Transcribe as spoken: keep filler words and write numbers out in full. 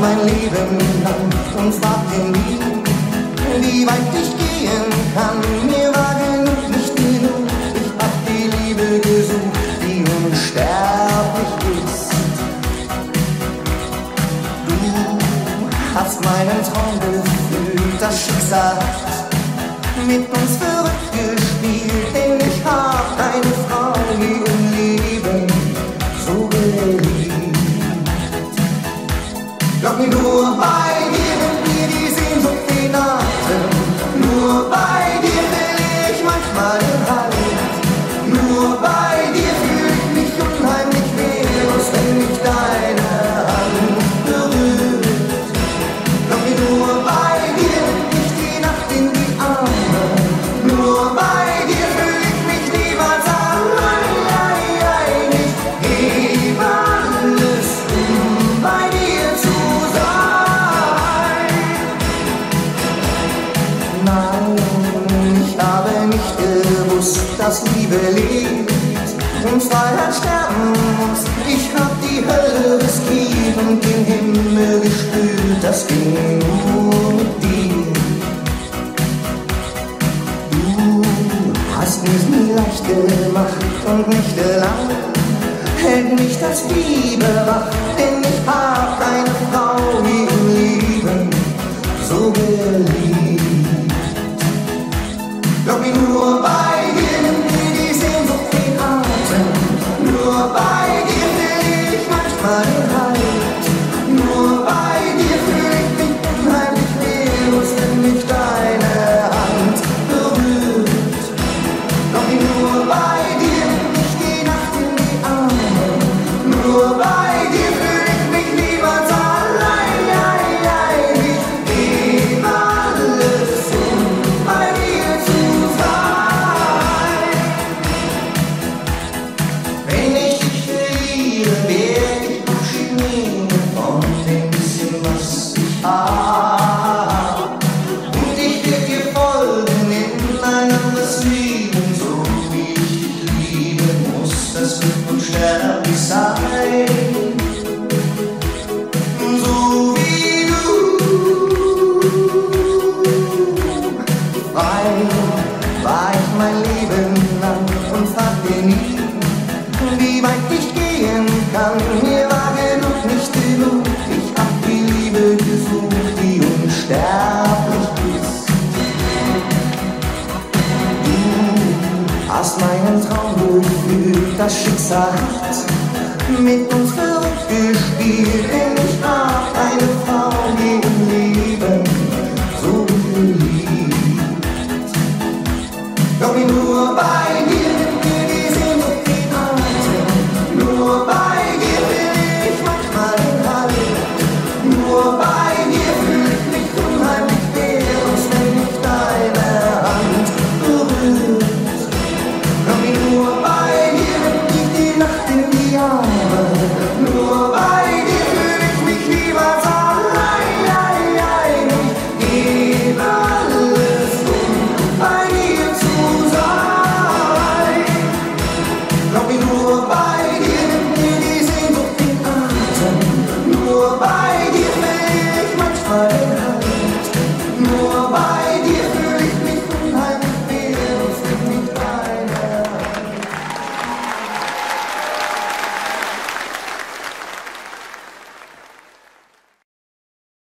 mein Leben lang und fragte nie, wie weit ich gehen kann. Mir war genug, nicht genug, ich hab die Liebe gesucht, die unsterblich ist. Du hast meinen Traum gefühlt, das Schicksal mit uns verrückt gespielt, denn ich hab eine Frau wie im Leben so geliebt. Lock mich nur bei dir, wenn mir die Sehnsucht den Atem. Nur bei dir will ich manchmal den Halt. Nur bei dir fühl ich mich unheimlich wehrlos, wenn mich deine Hand berührt. Lock mich nur bei dir, wenn ich die Nacht in die Arme. Nur bei dir fühl ich mich niemals allein. Ich gebe alles, um bei dir zu sein. Nein, ich habe nicht gewusst, dass Liebe lebt und Freiheit sterben muss. Ich hab die Hölle riskiert und den Himmel gespürt, das ging nur mit dir. Du hast mich nie leicht gemacht und nicht lang hält mich das Fieber wach, denn ich hab keine Frau wie im Leben so geliebt. Lock mich nur bei dir, nimm mir die Sehnsucht den Atem. Nur bei dir will ich manchmal den Halt. Nur bei dir fühl ich mich unheimlich wehrlos, wenn mich deine Hand berührt. Lock mich nur bei dir, nimm ich die Nacht in die Arme. Nur bei dir fühl ich mich niemals allein. Ich gebe alles, um bei dir zu sein. Wenn ich dich verliere, werd ich Abschied nehmen von dem bisschen, was ich hab. Und ich werd dir folgen in ein anderes Leben, so wie ich dich lieben muss. Das wird unsterblich sein. So wie du. Frei war ich mein Leben lang und fragte nie, wie weit ich gehen kann. Mir war genug, nicht genug, ich hab die Liebe gesucht, die unsterblich ist. Du hast meinen Traum gefühlt, das Schicksal hat mit uns verrückt gespielt, denn ich